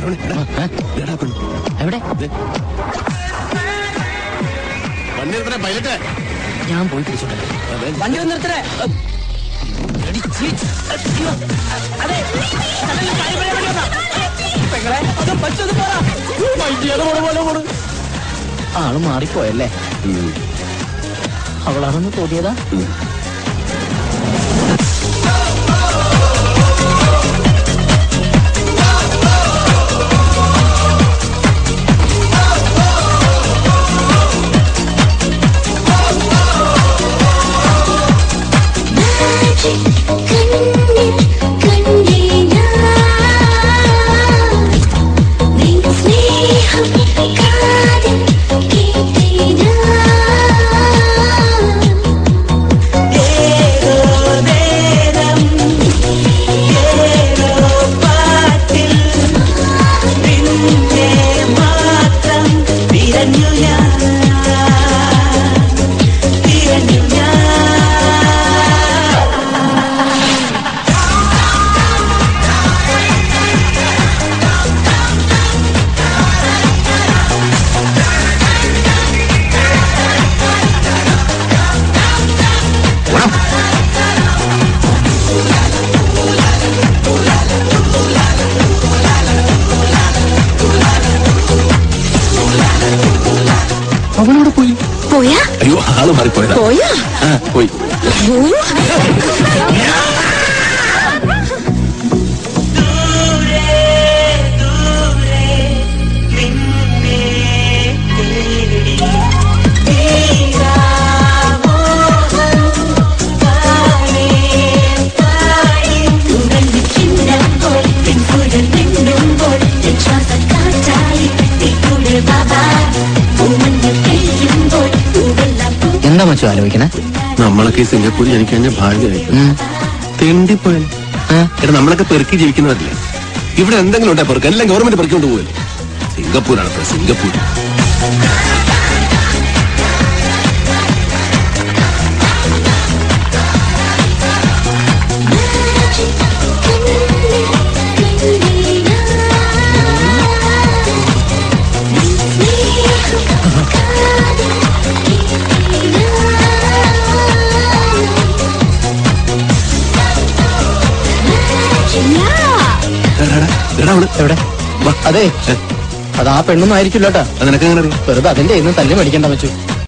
എവിടെ പൈലറ്റ്? ഞാൻ പോയി പിടിച്ചോട്ടെ. വണ്ടി ഒന്ന് നിർത്തണേ. ആള് മാറിപ്പോയല്ലേ? അവളാണെന്ന് തോന്നിയതാ. അവനോട് പോയി. പോയാ? അയ്യോ, ആള് മാറിപ്പോയതാ. പോയാ? പോയി. എന്താ മച്ചു ആലോചിക്കണേ? നമ്മളൊക്കെ ഈ സിംഗപ്പൂരിൽ ജനിക്കഴിഞ്ഞ ഭാഗ്യമായി. തെണ്ടിപ്പോയി. എടാ, നമ്മളൊക്കെ പെറുക്കി ജീവിക്കുന്നവരല്ലേ? ഇവിടെ എന്തെങ്കിലും ഉണ്ടാ പെറുക്ക്, എല്ലാം ഗവൺമെന്റ് പെറുക്കിക്കൊണ്ട് പോകല്ലേ. സിംഗപ്പൂരാണ് സിംഗപ്പൂർ. എവിടെ? അതെ, അത് ആ പെണ്ണൊന്നും ആയിരിക്കില്ലോട്ടാ. നിനക്ക് എങ്ങനെ അറിയാം? വെറുതെ അതിന്റെ ഇന്ന് തല്ലി മേടിക്കണ്ട വെച്ചു.